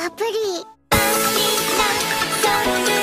たっぷり。 バニラソル